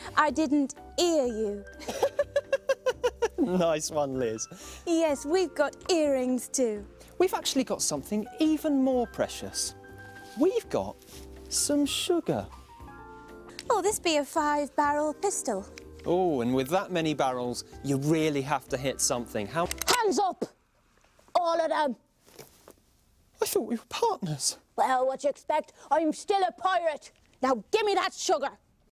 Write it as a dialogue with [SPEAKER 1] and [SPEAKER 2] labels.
[SPEAKER 1] I didn't hear you.
[SPEAKER 2] Nice one, Liz.
[SPEAKER 1] Yes, we've got earrings too.
[SPEAKER 2] We've actually got something even more precious. We've got some sugar.
[SPEAKER 1] Oh, this be a 5-barrel pistol.
[SPEAKER 2] Oh, and with that many barrels, you really have to hit something. How...
[SPEAKER 3] Hands up! All of them.
[SPEAKER 2] I thought we were partners.
[SPEAKER 3] Well, what you expect? I'm still a pirate. Now give me that sugar.